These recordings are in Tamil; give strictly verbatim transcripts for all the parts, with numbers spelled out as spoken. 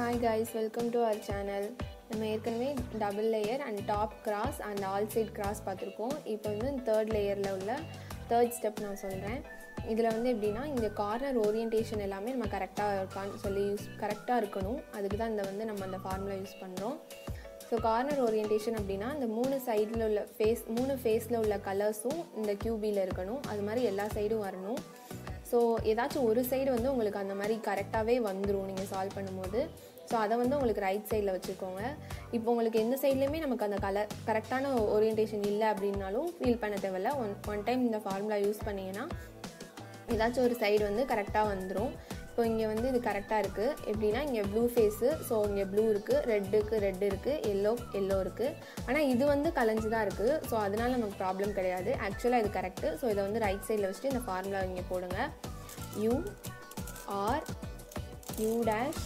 Hi guys, welcome to our channel. நம்ம ஏற்கனவே double layer and top cross and all side cross பார்த்துருக்கோம். இப்போ வந்து தேர்ட் லேயரில் உள்ள தேர்ட் ஸ்டெப் நான் சொல்கிறேன். இதில் வந்து எப்படின்னா இந்த கார்னர் ஓரியன்டேஷன் எல்லாமே நம்ம கரெக்டாக இருக்கான்னு சொல்லி யூஸ் கரெக்டாக இருக்கணும். அதுக்கு தான் இந்த வந்து நம்ம அந்த ஃபார்முலா யூஸ் பண்ணுறோம். ஸோ கார்னர் ஓரியன்டேஷன் அப்படின்னா இந்த மூணு சைடில் உள்ள ஃபேஸ் மூணு ஃபேஸில் உள்ள கலர்ஸும் இந்த கியூபியில் இருக்கணும். அது மாதிரி எல்லா சைடும் வரணும். ஸோ ஏதாச்சும் ஒரு சைடு வந்து உங்களுக்கு அந்த மாதிரி கரெக்டாகவே வந்துடும் நீங்கள் சால்வ் பண்ணும்போது. ஸோ அதை வந்து உங்களுக்கு ரைட் சைடில் வச்சுக்கோங்க. இப்போ உங்களுக்கு எந்த சைட்லேயுமே நமக்கு அந்த கலர் கரெக்டான ஓரியன்டேஷன் இல்லை அப்படின்னாலும் ஃபீல் பண்ண தேவையில்ல. ஒன் ஒன் டைம் இந்த ஃபார்முலா யூஸ் பண்ணிங்கன்னா ஏதாச்சும் ஒரு சைடு வந்து கரெக்டாக வந்துடும். இப்போ இங்கே வந்து இது கரெக்டாக இருக்குது. எப்படின்னா இங்கே ப்ளூ ஃபேஸு, ஸோ இங்கே ப்ளூ இருக்குது, ரெட்டுக்கு ரெட் இருக்குது, எல்லோ எல்லோ இருக்குது. ஆனால் இது வந்து கலைஞ்சு தான் இருக்குது. ஸோ அதனால் நமக்கு ப்ராப்ளம் கிடையாது. ஆக்சுவலாக இது கரெக்டு. ஸோ இதை வந்து ரைட் சைடில் வச்சுட்டு இந்த ஃபார்முலா இங்கே போடுங்க. U R U dash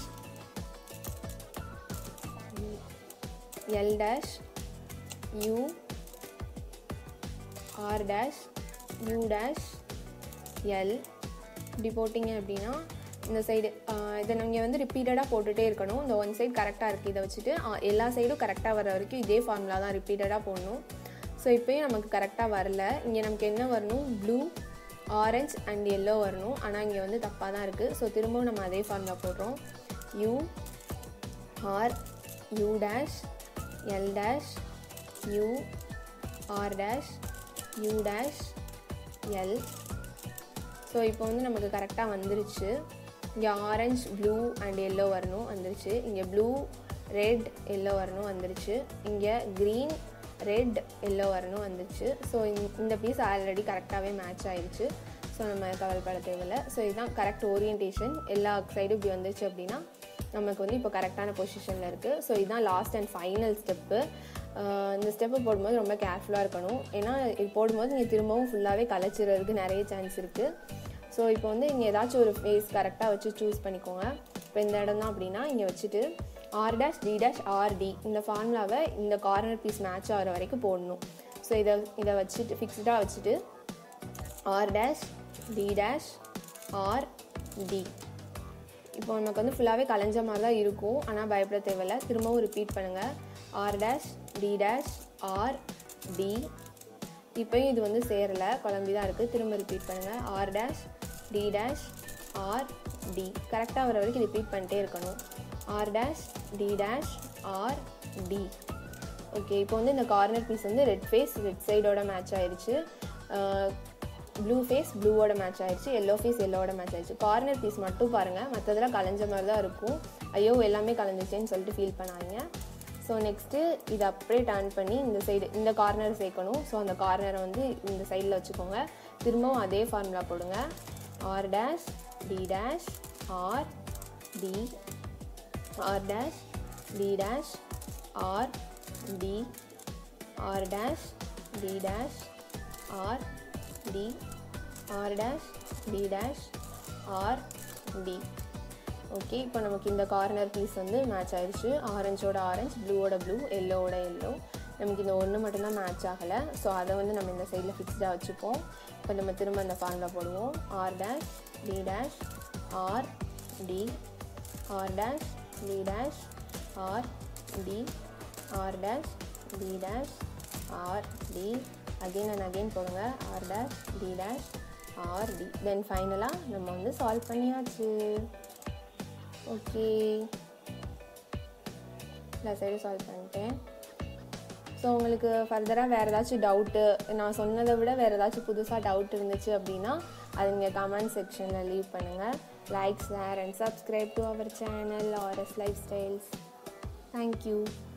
L dash U R dash U dash L இப்படி போட்டிங்க அப்படின்னா இந்த சைடு இதை நீங்கள் வந்து ரிப்பீட்டடாக போட்டுகிட்டே இருக்கணும். இந்த ஒன் சைடு கரெக்டாக இருக்குது. இதை வச்சுட்டு எல்லா சைடும் கரெக்டாக வர வரைக்கும் இதே ஃபார்முலா தான் ரிப்பீட்டடாக போடணும். ஸோ இப்போயும் நமக்கு கரெக்டாக வரல. இங்கே நமக்கு என்ன வரணும்? ப்ளூ, ஆரஞ்ச் அண்ட் எல்லோ வரணும். ஆனால் இங்கே வந்து தப்பாக தான் இருக்குது. ஸோ திரும்பவும் நம்ம அதே ஃபார்முலா போடுறோம். U R U dash L dash U R dash U dash L. So இப்போ வந்து நமக்கு கரெக்டாக வந்துருச்சு. இங்கே ஆரஞ்ச், ப்ளூ அண்ட் எல்லோ வரணும், வந்துருச்சு. இங்கே ப்ளூ, ரெட், எல்லோ வரணும், வந்துருச்சு. இங்கே க்ரீன், ரெட், எல்லோ வரணும், வந்துருச்சு. ஸோ இந்த பீஸ் ஆல்ரெடி கரெக்டாகவே மேட்ச் ஆயிடுச்சு. ஸோ நம்ம கவலைப்பட தேவையில்லை. ஸோ இதுதான் கரெக்ட் ஓரியன்டேஷன். எல்லா சைடும் இப்படி வந்துருச்சு அப்படின்னா நமக்கு வந்து இப்போ கரெக்டான பொசிஷனில் இருக்குது. ஸோ இதுதான் லாஸ்ட் அண்ட் ஃபைனல் ஸ்டெப்பு. இந்த ஸ்டெப்பு போடும்போது ரொம்ப கேர்ஃபுல்லாக இருக்கணும். ஏன்னா இது போடும்போது நீங்கள் திரும்பவும் ஃபுல்லாகவே கலைச்சிறதுக்கு நிறைய சான்ஸ் இருக்குது. ஸோ இப்போ வந்து இங்கே ஏதாச்சும் ஒரு ஃபேஸ் கரெக்டாக வச்சு சூஸ் பண்ணிக்கோங்க. இப்போ இந்த இடம் தான் அப்படின்னா இங்கே வச்சுட்டு R dash D dash R D இந்த ஃபார்முலாவை இந்த கார்னர் பீஸ் மேட்ச் ஆகிற வரைக்கும் போடணும். ஸோ இதை இதை வச்சுட்டு ஃபிக்ஸ்டாக வச்சுட்டு R dash D dash R D. இப்போ நமக்கு வந்து ஃபுல்லாகவே கலைஞ்ச மாதிரி தான் இருக்கும். ஆனால் பயப்பட தேவையில்லை. திரும்பவும் ரிப்பீட் பண்ணுங்கள். R dash D dash R D. இப்போயும் இது வந்து சேரலை, குழம்பி தான் இருக்குது. திரும்ப ரிப்பீட் பண்ணுங்கள். R dash D dash R D. கரெக்டாக வர வரைக்கும் ரிப்பீட் பண்ணிட்டே இருக்கணும். R dash D dash R D. Okay, இப்போ வந்து இந்த கார்னர் பீஸ் வந்து ரெட் ஃபேஸ் ரெட் சைடோட மேட்ச் ஆயிடுச்சு. ப்ளூ ஃபேஸ் ப்ளூவோட மேட்ச் ஆயிடுச்சு. எல்லோ ஃபேஸ் எல்லோவோட மேட்ச் ஆயிடுச்சு. கார்னர் பீஸ் மட்டும் பாருங்கள், மற்றதெல்லாம் கலைஞ்ச மாதிரி தான் இருக்கும். ஐயோ எல்லாமே கலைஞ்சிச்சேன்னு சொல்லிட்டு ஃபீல் பண்ணாங்க. ஸோ நெக்ஸ்ட்டு இதை அப்படியே டர்ன் பண்ணி இந்த சைடு இந்த கார்னர் சேர்க்கணும். ஸோ அந்த கார்னரை வந்து இந்த சைடில் வச்சுக்கோங்க. திரும்பவும் அதே ஃபார்முலா போடுங்க. R dash D dash R D R dash D dash R D R dash D dash R D R dash D dash R D. Okay, இப்போ நமக்கு இந்த கார்னர் பீஸ் வந்து மேட்ச் ஆயிடுச்சு. ஆரஞ்சோட ஆரஞ்ச், ப்ளூவோட ப்ளூ, எல்லோவோட எல்லோ. நமக்கு இந்த ஒன்று மட்டும்தான் மேட்ச் ஆகலை. ஸோ அதை வந்து நம்ம இந்த சைடில் ஃபிக்ஸ்டாக வச்சுப்போம். இப்போ நம்ம திரும்ப அந்த ஃபார்முலா போடுவோம். R dash D dash R D R dash D dash R D R dash D dash R D. Again and again போடுங்க. R dash D dash R D. Then ஃபைனலாக நம்ம வந்து சால்வ் பண்ணியாச்சு. ஓகே, எல்லா சைடும் சால்வ் பண்ணிட்டேன். ஸோ உங்களுக்கு ஃபர்தராக வேறு ஏதாச்சும் டவுட்டு, நான் சொன்னதை விட வேறு ஏதாச்சும் புதுசாக டவுட் இருந்துச்சு அப்படின்னா அது நீங்கள் கமெண்ட் செக்ஷனில் லீவ் பண்ணுங்கள். Like, share and subscribe to our channel RS lifestyles. Thank you.